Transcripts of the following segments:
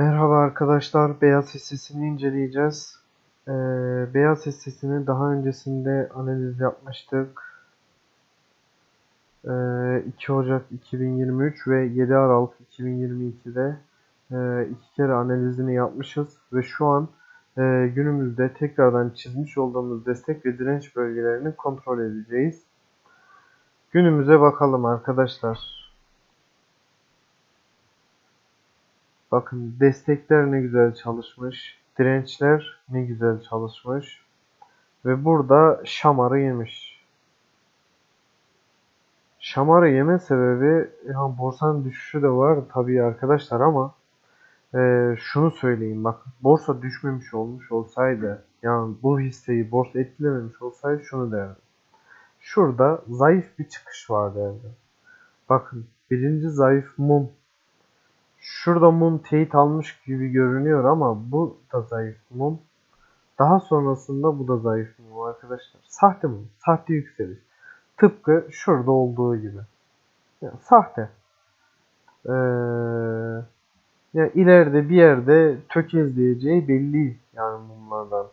Merhaba arkadaşlar, beyaz hissesini inceleyeceğiz. Ee, Beyaz hissesini daha öncesinde analiz yapmıştık. 2 Ocak 2023 ve 7 Aralık 2022'de iki kere analizini yapmışız ve şu an günümüzde tekrardan çizmiş olduğumuz destek ve direnç bölgelerini kontrol edeceğiz. Günümüze bakalım arkadaşlar. Bakın destekler ne güzel çalışmış. Dirençler ne güzel çalışmış. Ve burada şamarı yemiş. Şamarı yeme sebebi borsanın düşüşü de var tabii arkadaşlar ama şunu söyleyeyim bak, borsa düşmemiş olmuş olsaydı, yani bu hisseyi borsa etkilememiş olsaydı şunu derdim. Şurada zayıf bir çıkış var derdim. Bakın, birinci zayıf mum. Şurada mum teyit almış gibi görünüyor ama bu da zayıf mum. Daha sonrasında bu da zayıf mum arkadaşlar. Sahte mum. Sahte yükseliş. Tıpkı şurada olduğu gibi. Yani sahte. Ee, Yani ileride bir yerde tökezleyeceği belli yani mumlardan.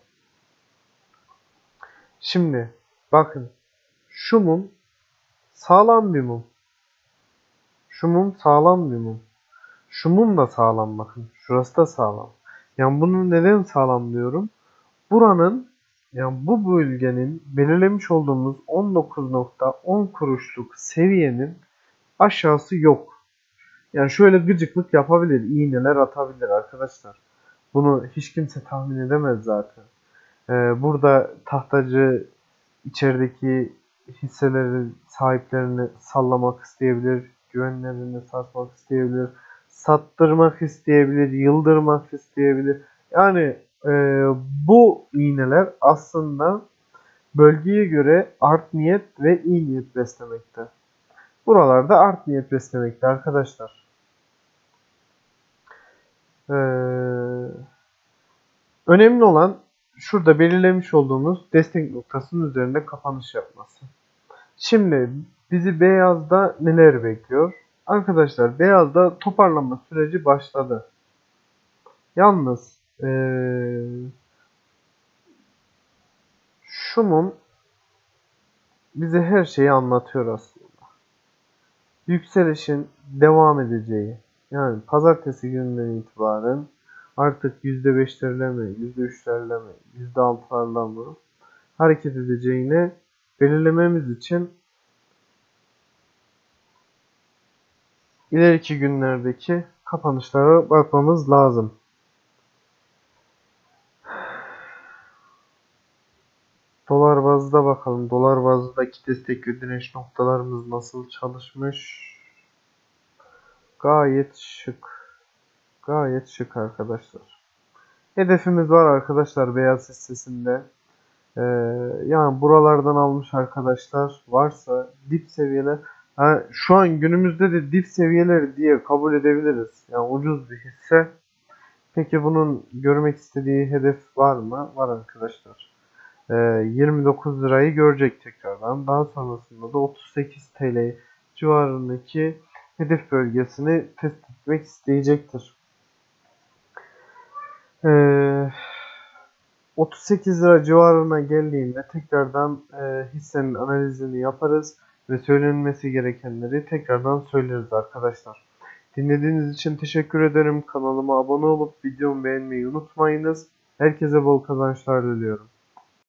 Şimdi bakın, şu mum sağlam bir mum. Şu mum sağlam bir mum. Şu mum da sağlam bakın. Şurası da sağlam. Yani bunu neden sağlam diyorum? Buranın, yani bu bölgenin belirlemiş olduğumuz 19.10 kuruşluk seviyenin aşağısı yok. Yani şöyle gıcıklık yapabilir, iğneler atabilir arkadaşlar. Bunu hiç kimse tahmin edemez zaten. Burada tahtacı içerideki hisselerin sahiplerini sallamak isteyebilir, güvenlerini satmak isteyebilir, sattırmak isteyebilir, yıldırmak isteyebilir. Yani e, bu iğneler aslında bölgeye göre art niyet ve iyi niyet beslemekte. Buralarda art niyet beslemekte arkadaşlar. Önemli olan şurada belirlemiş olduğumuz destek noktasının üzerinde kapanış yapması. Şimdi bizi beyazda neler bekliyor? Arkadaşlar, beyazda toparlanma süreci başladı. Yalnız şu mum bize her şeyi anlatıyor aslında. Yükselişin devam edeceği, yani pazartesi gününden itibaren artık %5'lerle mi, %3'lerle mi, %6'larla mı hareket edeceğini belirlememiz için ileriki günlerdeki kapanışlara bakmamız lazım. Dolar bazda bakalım. Dolar bazdaki destek ve direnç noktalarımız nasıl çalışmış? Gayet şık. Gayet şık arkadaşlar. Hedefimiz var arkadaşlar beyaz hissesinde. Ee, Yani buralardan almış arkadaşlar varsa dip seviyeler, şu an günümüzde de dip seviyeleri diye kabul edebiliriz. Yani ucuz bir hisse. Peki bunun görmek istediği hedef var mı? Var arkadaşlar. 29 lirayı görecek tekrardan. Daha sonrasında da 38 TL civarındaki hedef bölgesini test etmek isteyecektir. 38 lira civarına geldiğinde tekrardan hissenin analizini yaparız ve söylenmesi gerekenleri tekrardan söyleriz arkadaşlar. Dinlediğiniz için teşekkür ederim. Kanalıma abone olup videomu beğenmeyi unutmayınız. Herkese bol kazançlar diliyorum.